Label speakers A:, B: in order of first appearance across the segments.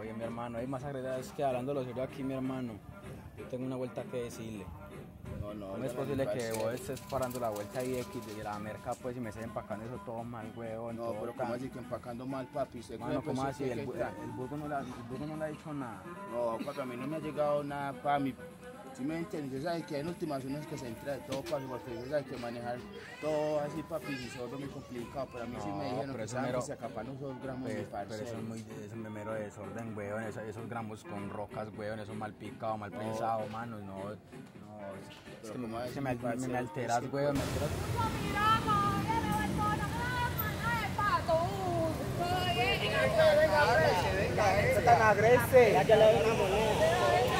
A: Oye, mi hermano, hay más agregadas es que hablando lo serio aquí, mi hermano, yo tengo una vuelta que decirle. ¿Cómo es posible que vos estés parando la vuelta ahí de la merca, pues, y me estés empacando eso todo mal, huevón?
B: No, pero ¿cómo así que empacando mal, papi?
A: Mano, ¿cómo así? El burgo no le ha dicho nada.
B: No, papi, a mí no me ha llegado nada, papi. ¿Sí me entiendes? Usted sabe que en últimas uno que se entra de todo, papi, porque usted sabe que manejar todo así, papi, y solo muy complicado. Pero a mí sí me dijeron que saben que se acapan los 2 gramos de parcero.
A: Pero eso es un mero desorden, weón. Esos gramos con rocas, weón, eso mal picado, mal prensado, mano. No, es que me alteras, weón, me alteras.
C: Venga, tan agresivo. Ya le doy una moneda.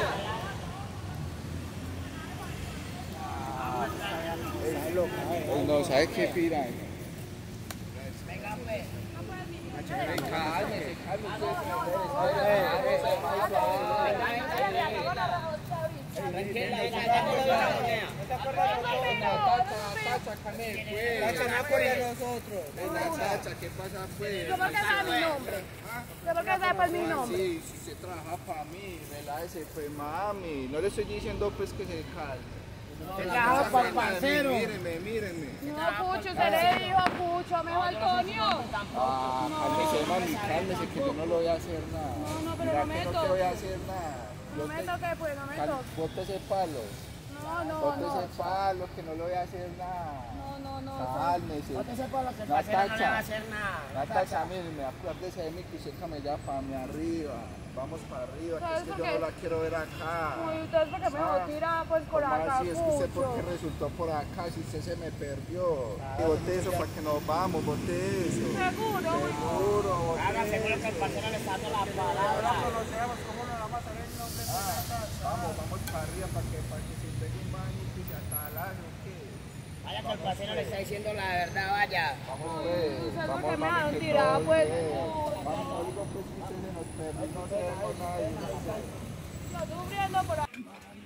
B: No, ¿sabes qué, pira?
C: Venga, pues.
B: Cálmese.
C: Tranquila, ¿no te acuerdas de
B: Tacha, Canel, pues.
C: Tacha, no por nosotros.
B: Tacha, ¿qué pasa, pues?
D: ¿Por qué sabe mi nombre? ¿Por qué sabe por mi nombre?
B: Sí, si se trabaja para mí, relájese, pues, mami. No le estoy diciendo, pues, que se calme.
C: Trabajo para el parcero.
B: Mírenme.
D: No, Pucho, se le dijo a Pucho, mejor coño.
B: Cálmese, mami, cálmese, que yo no le voy a hacer nada.
D: No, pero
B: Mira
D: no me
B: que no te
D: toques.
B: voy a hacer nada.
D: No me toque, pues, no me toque.
B: Bote ese palo.
D: No.
B: Bote ese palo, que no le voy a hacer nada.
D: No.
B: Cálmese.
C: Bótese por lo que el
B: No,
C: parcero no le va a
B: Tacha.
C: hacer nada.
B: Natacha, míreme, acuérdese de mí que usted camella para mí arriba. Vamos para arriba, que es
D: ¿Sabes
B: que
D: por
B: yo
D: qué?
B: no la quiero ver acá.
D: Uy, entonces, ¿por qué me dejó tirar, pues, por
B: ¿Cómo
D: acá,
B: así? Es que usted
D: Pucho?
B: porque resultó por acá, si usted se me perdió. Y bote eso para que nos vamos, bote eso.
D: Seguro,
B: Seguro, bote
C: Haga seguro que el parcero le está dando la palabra.
B: Vamos para arriba para que se pegue un baño y se atalaje, ¿o qué?
C: Vaya que el parcero le está diciendo la verdad, vaya.
B: Vamos, pues.
D: ¿sabes por
B: Vamos,
D: qué me
B: mami,
D: dejaron
B: que
D: tirada,
B: todo
D: pues?
B: bien. Vamos, no digo pues que usted se nos perdió, no sabemos nada.
D: Estoy sufriendo por ahí.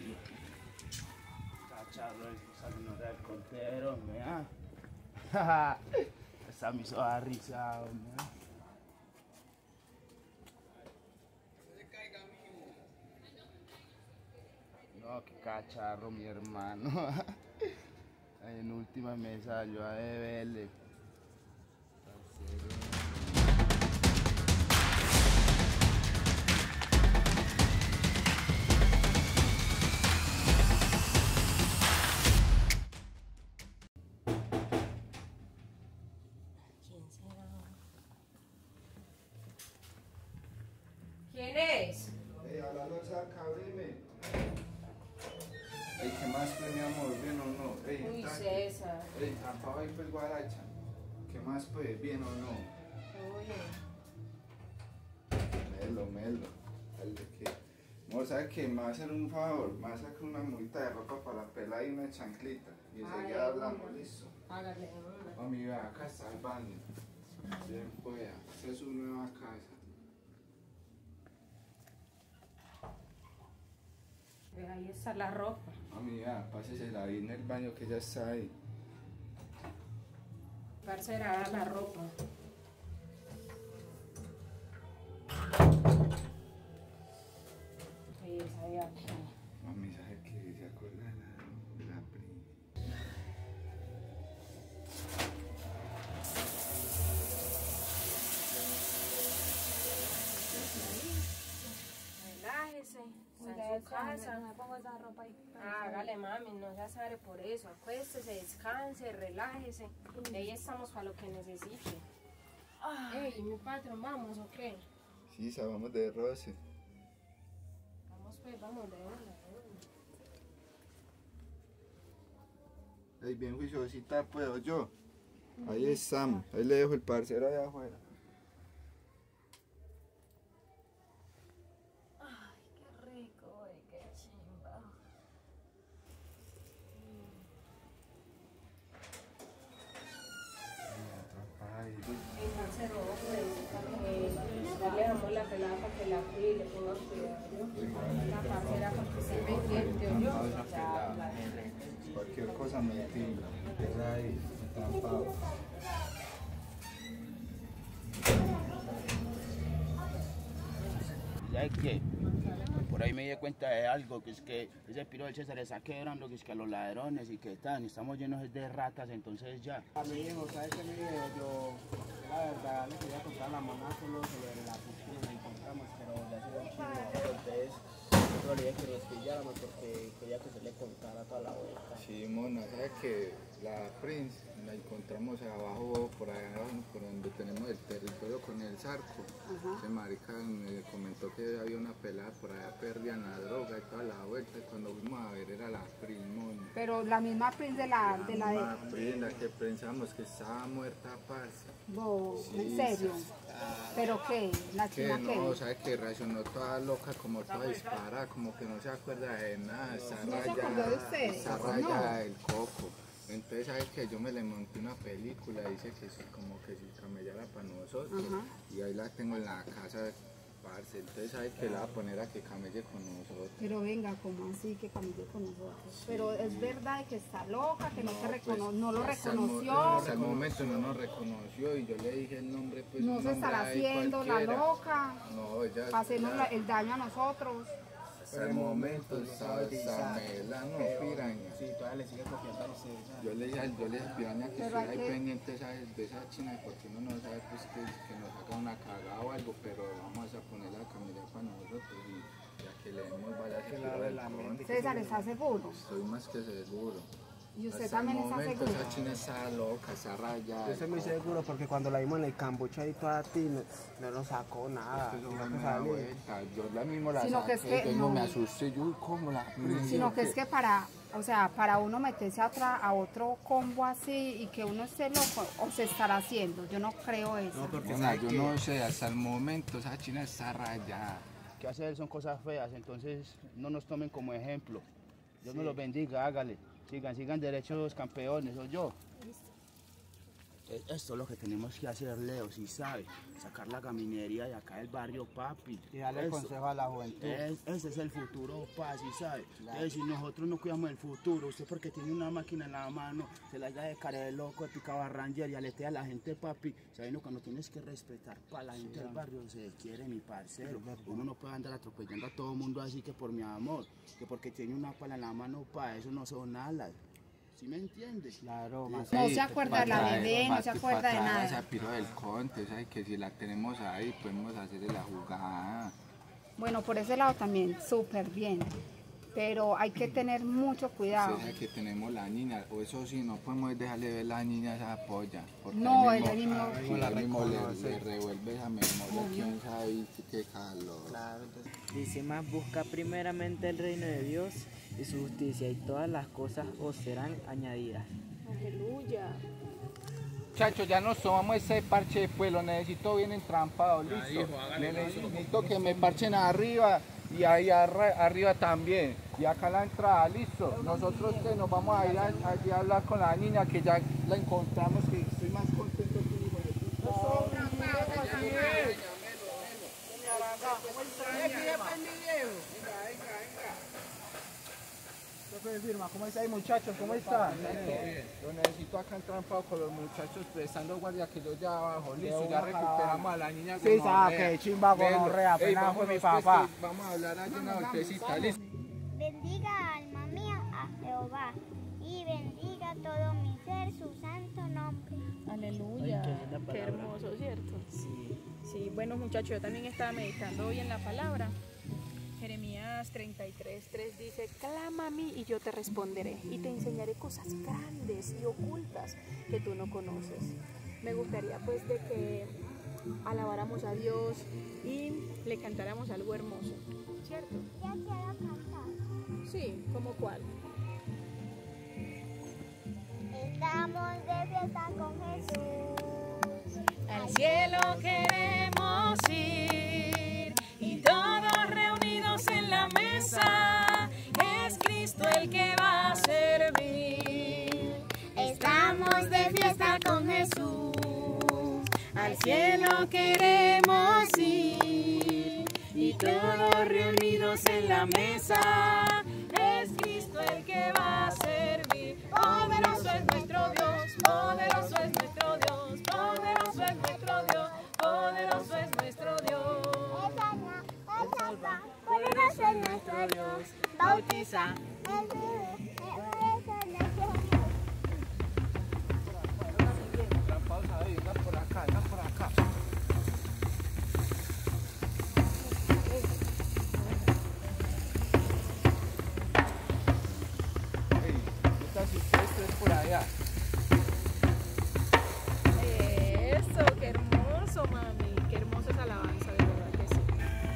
B: Cacharro, saliendo del contero, vea. Esa me hizo dar risa, hombre. No, qué cacharro, mi hermano. En última me salió a deberle.
D: ¿Quién es?
B: Hablando saca, abrime. ¿Qué más pues, mi amor? ¿Bien o no?
D: Uy, César.
B: Apaga ahí pues, guaracha. ¿Qué más pues? ¿Bien o no? Melo. Dale que. Amor, ¿sabes qué? Me va a hacer un favor. Me va a sacar una mulita de ropa para la pela y una chanclita. Y enseguida hablamos, listo.
D: Hágale.
B: Mami, vea, acá está el baño. Bien, pues, esta es su nueva casa.
D: Ahí está la ropa.
B: Mami, vea, pásesela ahí en el baño que ya está ahí.
D: Parcera, la ropa. Ahí esa de aquí.
B: Mami, ¿sabes qué? ¿Se acuerda de la prima?
D: Relájese. Está en su casa.
E: Me pongo esa ropa ahí.
D: Hágale, mami, no se asare por eso. Acuéstese, descanse, relájese. Y ahí estamos para lo que necesite. Ey, mi patrón, ¿vamos o qué?
B: Sí, sabemos de roce.
D: Vamos pues, vamos de una.
B: Ahí bien juiciosita, puedo yo. Ahí estamos. Ahí le dejo el parcero allá afuera.
E: Ay, qué rico, güey, qué chimba.
D: El parcero, pues, ya le damos la pelada para que la cuide y le ponga cuidado. La parcera para que se pendiente, ¿o yo?
B: Cualquier cosa me timba. Empieza ahí, estampado. ¿sabes qué? Por ahí me di cuenta de algo, que es que ese piro del César está quebrando, que es que a los ladrones y que tal, estamos llenos de ratas, entonces ya.
C: A mi hijo, ¿sabes qué, mi hijo? Yo, la verdad, le quería contar la mamá solo sobre la piscina, la encontramos, pero ya se lo chingo. Entonces, yo le dije que nos pilláramos porque quería que se le contara toda la vuelta.
F: Sí, mona, ¿sabes que la Prince la encontramos abajo, por allá, por donde tenemos el territorio con el Zarco? Ese marica me comentó que había una pelada por allá, perdían la droga y toda la vuelta, y cuando fuimos a ver era la Prince, mona.
G: Pero la misma Prince de la
F: Prince, la que pensamos que estaba muerta, parce.
G: Sí. ¿En serio? ¿Pero qué? ¿La china qué?
F: No, ¿sabes que reaccionó toda loca, como toda disparada, como que no se acuerda de nada, esa raya del coco? Entonces, ¿sabes que yo me le monté una película? Dice que es como que si camellara para nosotros. Y ahí la tengo en la casa, parce. Entonces, ¿sabes que la va a poner a que camelle con nosotros?
G: Pero venga, ¿cómo así que camelle con nosotros? Sí. Pero es verdad que está loca, que no lo reconoció.
F: Hasta el momento no nos reconoció y yo le dije el nombre, pues.
G: No se estará haciendo la loca.
F: No, ella.
G: Para hacernos el daño a nosotros.
F: Hasta el momento Samela, no, piraña.
C: Sí, todavía le sigue copiando a usted.
F: Yo le dije a piraña que estuviera ahí pendiente de esa china, porque uno no sabe pues, que nos haga una cagada o algo, pero vamos a ponerla a caminar para nosotros y a que le demos balas.
G: César, ¿está seguro?
F: Estoy más que seguro.
G: ¿Y usted también está seguro?
F: Esa china está loca, está rayada.
C: Yo estoy muy seguro porque cuando la vimos en el cambuchadito a ti no nos sacó nada.
F: Yo la mismo la
G: sino
F: saqué,
G: que es que
F: no me asusté, yo como la
G: sino que es que para uno meterse a otro combo así y que uno esté loco, o se estará haciendo, yo no creo eso.
C: No, porque
F: yo no sé, hasta el momento esa china está rayada.
B: ¿Qué hacer? Son cosas feas, entonces no nos tomen como ejemplo. Dios me los bendiga, hágale. Sigan derechos campeones, soy yo. Esto es lo que tenemos que hacer, Leo, si sabe. Sacar la gaminería de acá del barrio, papi.
C: Y darle consejo a la juventud.
B: Ese es el futuro, pa, si sabe. Claro. Si nosotros no cuidamos el futuro, usted porque tiene una máquina en la mano, se la haga de cara de loco, de picaba ranger y aletea a la gente, papi. Sabiendo cuando tienes que respetar para la gente del barrio, se quiere, mi parcero. Uno no puede andar atropellando a todo el mundo así que por mi amor, que porque tiene una pala en la mano, pa, eso no son alas. ¿Sí me entiendes?
C: Claro,
G: no se acuerda de la bebé, no se acuerda de nada.
F: Esa piro del Conte, ¿sabes? Que si la tenemos ahí, podemos hacerle la jugada.
G: Bueno, por ese lado también, súper bien. Pero hay que tener mucho cuidado.
F: Sí, que tenemos la niña, o eso sí, no podemos dejarle ver la niña esa polla.
G: No, él mismo
F: le revuelve esa memoria, quién sabe qué calor.
C: Claro, entonces,
H: dice más, busca primeramente el reino de Dios y su justicia, y todas las cosas os serán añadidas.
D: Aleluya.
F: Muchachos, ya nos tomamos ese parche de pueblo, necesito bien entrampado, listo. Necesito que me parchen arriba y ahí arriba también. Y acá la entrada, listo. Nosotros que nos vamos a ir allí a hablar con la niña que ya la encontramos, que estoy más contento que hijo de puta.
C: ¿cómo está ahí, muchachos? ¿Cómo está?
F: Lo necesito acá entrampado con los muchachos prestando guardia que yo ya abajo, listo, ya recuperamos a la niña.
C: Sí, sabe que chimba gonorrea, apenas fue mi papá.
F: Vamos a hablar allí una voltecita, listo.
I: Bendiga alma mía a Jehová y bendiga todo mi ser su santo nombre.
D: Aleluya. Qué hermoso, ¿cierto? Sí, bueno muchachos, yo también estaba meditando hoy en la palabra. Jeremías 33:3 dice, clama a mí y yo te responderé y te enseñaré cosas grandes y ocultas que tú no conoces. Me gustaría pues de que alabáramos a Dios y le cantáramos algo hermoso, ¿cierto?
I: Ya quiero cantar.
D: Sí, ¿cómo cuál?
I: Estamos de fiesta con Jesús.
D: Al cielo queremos ir y todos reunidos en la mesa, es Cristo el que va a servir.
I: Estamos de fiesta con Jesús.
D: Al cielo queremos ir y todos reunidos en la mesa, es Cristo el que va a servir. Poderoso es nuestro Dios, poderoso es nuestro Dios, poderoso es nuestro Dios, poderoso es nuestro Dios.
I: salva, poderoso es nuestro Dios, bautiza, el vive, poderoso es nuestro Dios.
F: Pausa ahí, venga por acá, venga por acá. Si ustedes por allá.
D: Eso, qué hermoso, mami. Qué hermosa esa alabanza, de verdad que sí.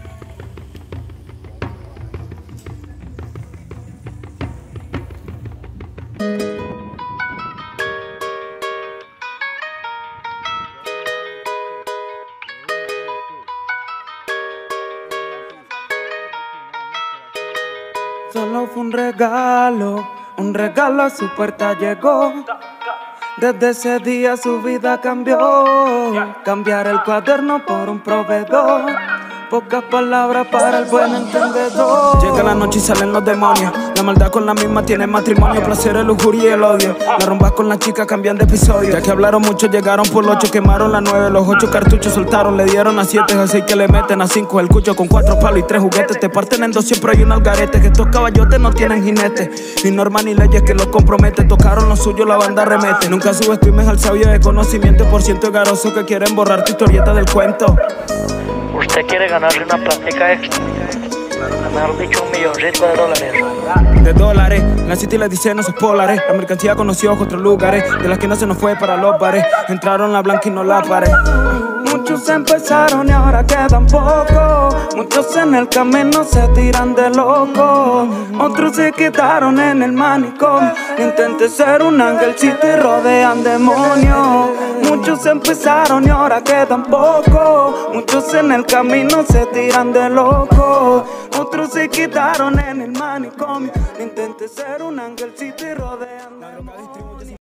J: Solo fue un regalo a su puerta llegó. Desde ese día su vida cambió. Cambiar el cuaderno por un proveedor. Pocas palabras para el buen entendedor. Llega la noche y salen los demonios. La maldad con la misma tiene matrimonio. Placer, el lujuria y el odio. La rumba con la chica cambian de episodio. Ya que hablaron mucho, llegaron por 8, quemaron la 9. Los 8 cartuchos soltaron, le dieron a 7. Así que le meten a 5 el cucho con 4 palos y 3 juguetes. Te parten en 2, siempre hay un algarete. Que estos caballotes no tienen jinete. Ni normas ni leyes que los comprometen. Tocaron lo suyo, la banda remete. Nunca subestimes al sabio de conocimiento. Por ciento garoso que quieren borrar tu historieta del cuento.
K: Usted quiere ganarse una plática extra, mejor dicho, $1.000.000
J: de dólares. La City le dice no sos polares. La mercancía conoció otros lugares. De las que no se nos fue para los bares. Entraron la blanca y no la pared. Muchos empezaron y ahora quedan pocos. Muchos en el camino se tiran de loco. Otros se quedaron en el manicomio. Intenté ser un ángel si te rodean demonios. Muchos empezaron y ahora quedan pocos. Muchos en el camino se tiran de loco. Otros se quedaron en el manicomio. Intenté ser un ángel si te rodean demonios.